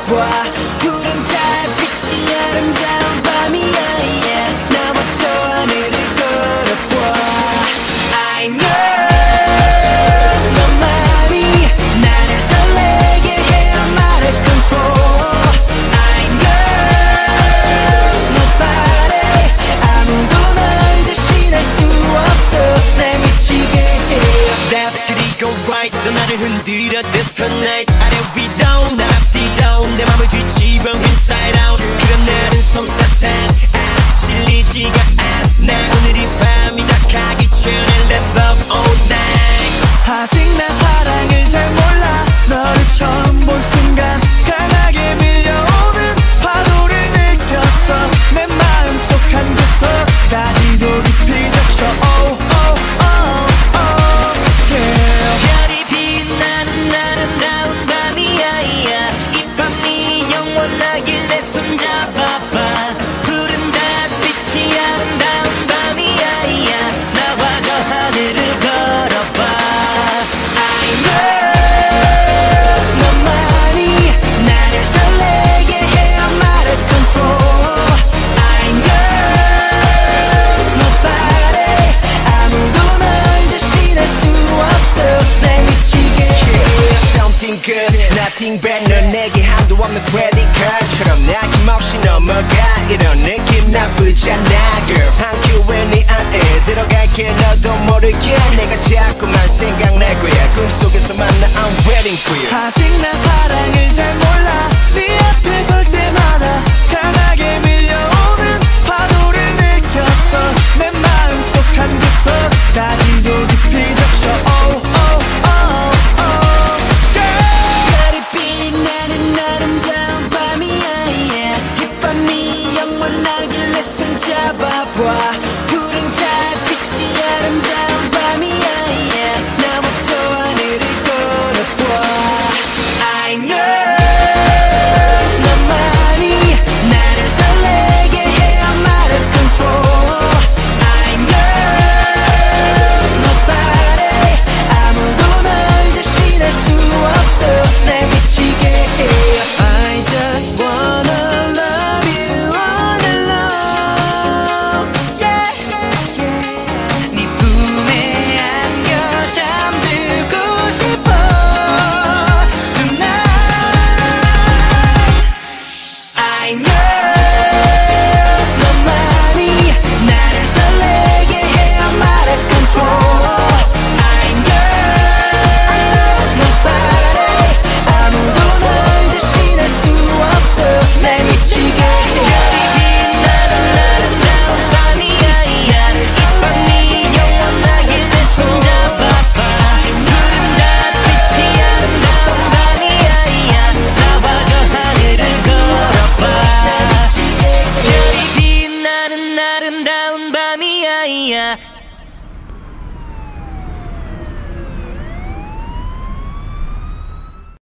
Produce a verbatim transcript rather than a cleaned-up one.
걸어봐. 푸른 달빛이 아름다운 밤이야 yeah. 나와 저 하늘을 걸어봐. I know 너만이 나를 설레게 해. I'm out of control. I know nobody 아무도 널 대신할 수 없어. 날 미치게 해. Left 그리고 right 너 나를 흔들어 disconnect. 아래 위로 날 앞뒤로 내 맘을 뒤집어 inside out. 그런 나는 솜사탕 아 질리지가 않아. 오늘 이 밤이 다 가기 전에 let's love all night. 아직 난 사랑을 잘 몰라. 너를 처음 본 순간 강하게 밀려오는 파도를 느꼈어. 내 마음속 한 구석까지도 깊이 적셔. oh, oh, oh, oh, yeah. 별이 빛나는 아름다운 밤이야 yeah. 이 밤이 영원하길 내 손잡아봐. 푸른 달빛이 아름다운 밤이야 yeah. 나와 저 하늘을 걸어봐. I know 너만이 나를 설레게 해. I'm out of control. I know nobody 아무도 널 대신할 수 없어. 날 미치게 해. Something good, nothing bad. 넌 내게 한도 없는 credit card처럼 나김없이 넘어가. 이런 느낌 나쁘지 않아 girl. 한 큐에 네 안에 들어갈게. 너도 모르게 내가 자꾸만 생각날 거야. 꿈속에서 만나 I'm waiting for you.